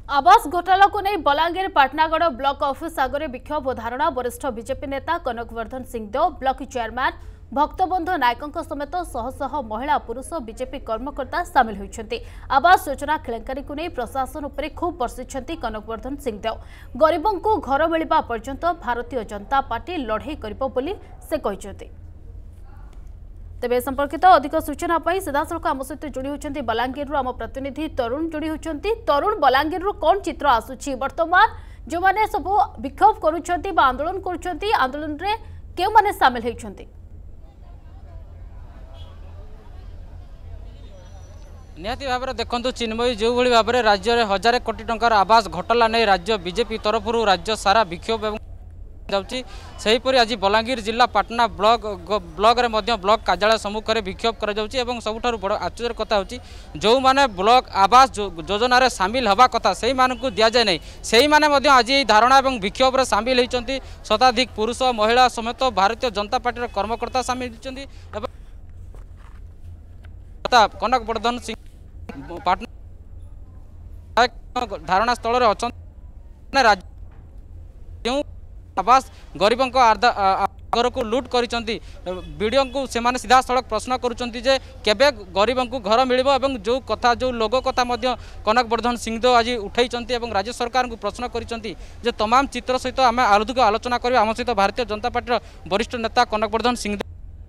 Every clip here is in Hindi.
आवास घोटाला को नहीं बलांगीर पाटनागढ़ ब्लॉक ऑफिस आगे विक्षोभ और धारणा वरिष्ठ बीजेपी नेता कनकवर्धन सिंहदेव ब्लॉक चेयरमैन भक्तबंधु नायकों समेत शह शह महिला पुरुष बीजेपी कर्मकर्ता सामिल होती। आवास योजना केलेंकारी को नहीं प्रशासन उपर खूब बर्षिंट कनकवर्धन सिंहदेव। गरीबों को घर मिलवा पर्यंत भारतीय जनता पार्टी लड़े से कहते। तेज संपर्कित अधिक सूचना सीधासख आम सहित जोड़ी होती बलांगीर आम प्रतिनिधि तरुण जोड़ी होती। तरुण, बलांगीर कौन चित्र आसूची बर्तमान जो मैंने सब विक्षोभ करुँच आंदोलन कर आंदोलन रे क्यों माने सामिल होती? निहाती भाव में देखो चिन्मयी जो भाई भाव में राज्य में 1000 कोटी टंकार आवास घोटाला नहीं राज्य बीजेपी तरफ राज्य सारा विक्षोभ सेहीपरि आज बलांगीर जिला पाटना ब्लॉक रे मध्य ब्लॉक कार्यालय सम्मुख में विक्षोभ कर सबुठारु बड़ आश्चर्य कथा होची जो माने ब्लॉक आवास योजना रे सामिल हवा कथा से मानकु दिया जाए नहीं से माने मध्य आज धारणा और विक्षोभ रे सामिल होती। शताधिक पुरुष महिला समेत भारतीय जनता पार्टी कर्मकर्ता सामिल होती। कनकवर्धन सिंह पाटना धारणा स्थल रे अछन राज्य आवास गरीबों आगर को लुट करीडियो को सेमाने सीधा सड़क प्रश्न करुँचे केबे गरीबों को घर मिल जो कथा जो लोग कथा कनकवर्धन सिंहदेव आज उठाई राज्य सरकार को प्रश्न कर तमाम चित्र सहित आम अधिक आलोचना करा आम सहित भारतीय जनता पार्टी वरिष्ठ नेता कनकवर्धन सिंहदेव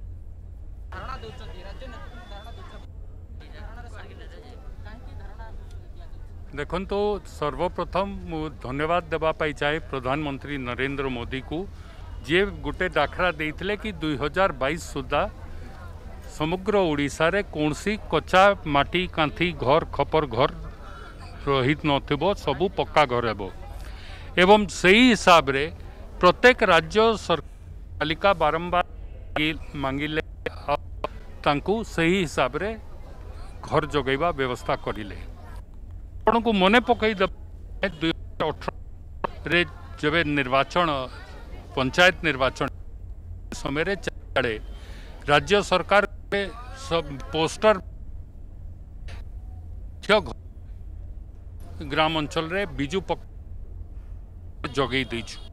देखो सर्वप्रथम धन्यवाद देवाई चाहे प्रधानमंत्री नरेंद्र मोदी को जे गोटे डाकरा देते कि 2022 सुधा समग्र ओडिशा रे कौनसी कच्चा माटी कांथी घर खपर घर रही नथिबो सबू पक्का घर हेबो एवं सही हिसाब रे प्रत्येक राज्य सरकार तालिका बारंबार मांगिले तांकू सही हिसाब रे घर जगैवा व्यवस्था करिले। को मने पकई 2018 जब निर्वाचन पंचायत निर्वाचन समय चढ़े राज्य सरकार सब पोस्टर ग्राम अंचल रे बिजु पक्का जगई देछु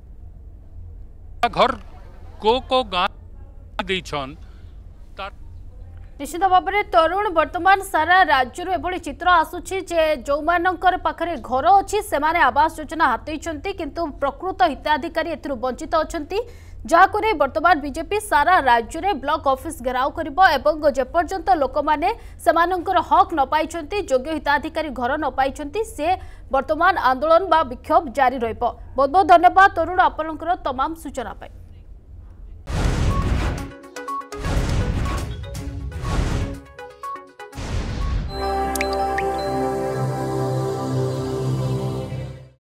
घर को गाँव देछन निश्चित भाव में तरुण वर्तमान सारा राज्य एभली चित्र आसूची जो मानकर पाखरे घर अच्छी से आवास योजना हाथई किंतु प्रकृत हिताधिकारी एथिरु वंचित अछंती जहाको नहीं वर्तमान बीजेपी सारा राज्य में ब्लॉक ऑफिस घेराव कर जेपर्यंत लोक मैंने हक न पाई योग्य हिताधिकारी घर न पाई से वर्तमान आंदोलन बा विक्षोभ जारी रहिबो। बहुत बहुत धन्यवाद तरुण आपनकर तमाम सूचना पाई।